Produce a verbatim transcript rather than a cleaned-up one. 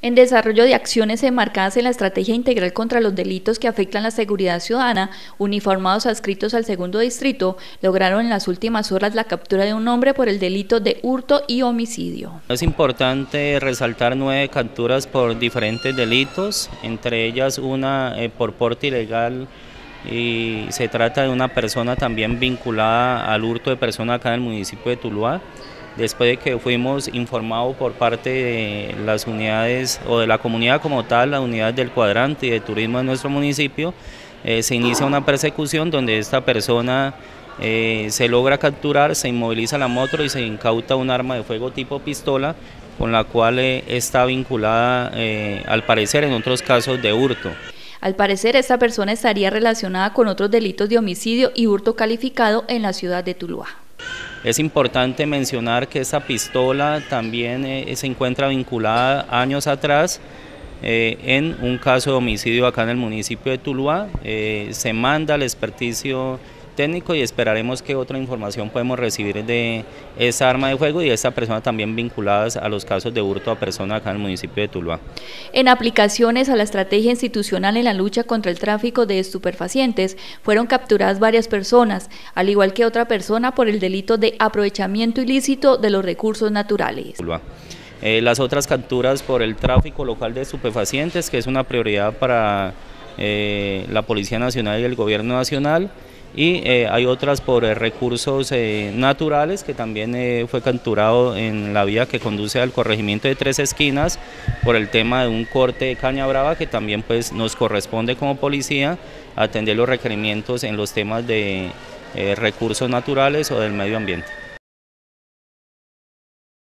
En desarrollo de acciones enmarcadas en la Estrategia Integral contra los Delitos que afectan la seguridad ciudadana, uniformados adscritos al segundo distrito lograron en las últimas horas la captura de un hombre por el delito de hurto y homicidio. Es importante resaltar nueve capturas por diferentes delitos, entre ellas una eh, por porte ilegal, y se trata de una persona también vinculada al hurto de personas acá en el municipio de Tuluá. Después de que fuimos informados por parte de las unidades o de la comunidad como tal, las unidades del cuadrante y de turismo de nuestro municipio, eh, se inicia una persecución donde esta persona eh, se logra capturar, se inmoviliza la moto y se incauta un arma de fuego tipo pistola, con la cual eh, está vinculada eh, al parecer en otros casos de hurto. Al parecer, esta persona estaría relacionada con otros delitos de homicidio y hurto calificado en la ciudad de Tuluá. Es importante mencionar que esta pistola también eh, se encuentra vinculada años atrás eh, en un caso de homicidio acá en el municipio de Tuluá. Eh, se manda al experticio técnico y esperaremos que otra información podemos recibir de esa arma de fuego y de esta persona también vinculadas a los casos de hurto a personas acá en el municipio de Tuluá. En aplicaciones a la estrategia institucional en la lucha contra el tráfico de estupefacientes, fueron capturadas varias personas, al igual que otra persona por el delito de aprovechamiento ilícito de los recursos naturales. Eh, las otras capturas por el tráfico local de estupefacientes, que es una prioridad para eh, la Policía Nacional y el Gobierno Nacional. Y eh, hay otras por eh, recursos eh, naturales, que también eh, fue capturado en la vía que conduce al corregimiento de Tres Esquinas por el tema de un corte de caña brava, que también pues nos corresponde como policía atender los requerimientos en los temas de eh, recursos naturales o del medio ambiente.